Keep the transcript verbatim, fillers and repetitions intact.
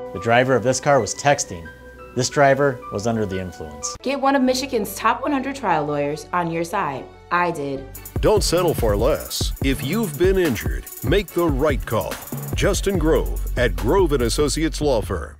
The driver of this car was texting. This driver was under the influence. Get one of Michigan's top one hundred trial lawyers on your side. I did. Don't settle for less. If you've been injured, make the right call. Justin Grove at Grove and Associates Law Firm.